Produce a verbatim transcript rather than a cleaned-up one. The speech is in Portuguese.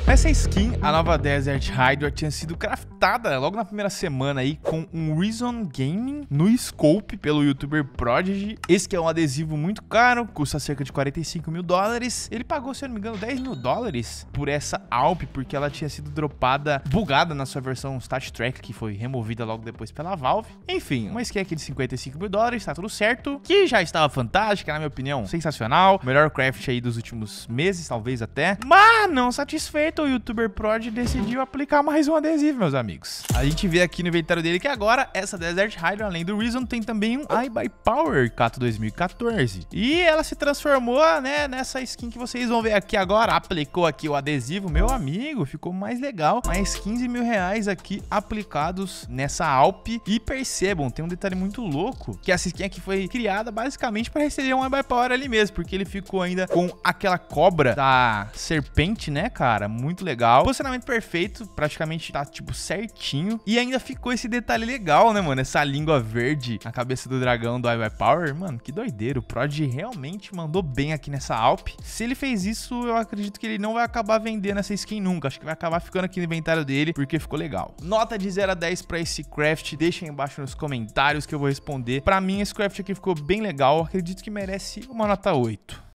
Essa skin, a nova Desert Hydra, tinha sido craftada logo na primeira semana aí com um Reason Gaming no Scope pelo youtuber Prodigy. Esse que é um adesivo muito caro, custa cerca de quarenta e cinco mil dólares. Ele pagou, se eu não me engano, dez mil dólares por essa Alp, porque ela tinha sido dropada, bugada na sua versão Stat Track, que foi removida logo depois pela Valve. Enfim, uma skin aqui de cinquenta e cinco mil dólares, tá tudo certo, que já estava fantástica, na minha opinião, sensacional. Melhor craft aí dos últimos meses, talvez até. Mas não satisfeito, o youtuber Prod decidiu aplicar mais um adesivo, meus amigos. A gente vê aqui no inventário dele que agora essa Desert Hydra, além do Reason, tem também um iBuyPower Cato dois mil e quatorze. E ela se transformou, né, nessa skin que vocês vão ver aqui agora. Aplicou aqui o adesivo, meu amigo, ficou mais legal. Mais quinze mil reais aqui aplicados nessa Alp. E percebam, tem um detalhe muito louco, que essa skin aqui foi criada basicamente para receber um iBuyPower ali mesmo, porque ele ficou ainda com aquela cobra da serpente, né, cara? Muito legal. Posicionamento perfeito, praticamente tá, tipo, certinho. E ainda ficou esse detalhe legal, né, mano? Essa língua verde na cabeça do dragão do iBuyPower. Mano, que doideira. O Prod realmente mandou bem aqui nessa Alp. Se ele fez isso, eu acredito que ele não vai acabar vendendo essa skin nunca. Acho que vai acabar ficando aqui no inventário dele, porque ficou legal. Nota de zero a dez pra esse craft. Deixa aí embaixo nos comentários que eu vou responder. Pra mim, esse craft aqui ficou bem legal. Acredito que merece uma nota oito.